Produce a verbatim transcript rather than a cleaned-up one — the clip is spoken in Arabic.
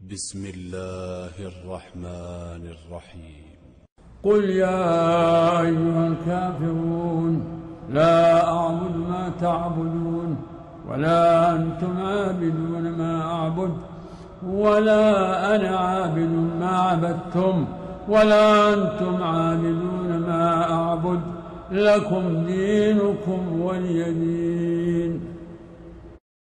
بسم الله الرحمن الرحيم. قل يا أيها الكافرون لا أعبد ما تعبدون ولا أنتم عابدون ما أعبد ولا أنا عابد ما عبدتم ولا أنتم عابدون ما أعبد لكم دينكم ولي دين.